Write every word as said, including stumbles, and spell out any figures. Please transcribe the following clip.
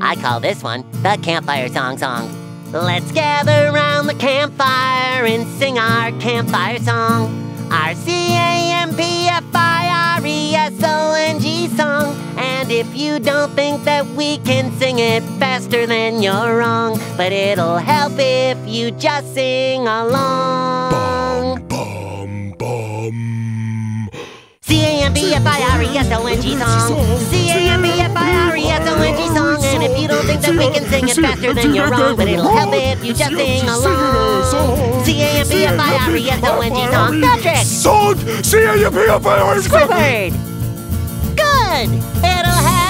I call this one the Campfire Song Song. Let's gather round the campfire and sing our campfire song. Our C A M P F I R E S O N G song. And if you don't think that we can sing it faster, then you're wrong. But it'll help if you just sing along. Bum, bum, bum. C A M P F I R E S O N G song. C A M P F I R E S O N G song. And if you don't think that we can sing it faster, then you're wrong. But it'll help if you just sing along. C A M P F I R E S O N G song. Patrick! Song! C A M P F I R E S O N G! Squidward! Good! It'll help